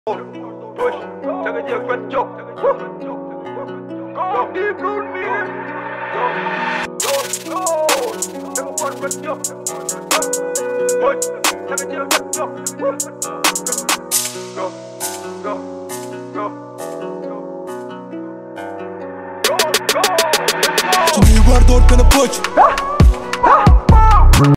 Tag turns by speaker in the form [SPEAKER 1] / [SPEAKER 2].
[SPEAKER 1] Push, take a different joke. Go deep on me. Go, take a different joke. Push, take a different joke. Go, go, go, go, go.
[SPEAKER 2] Buar Dhot gonna push.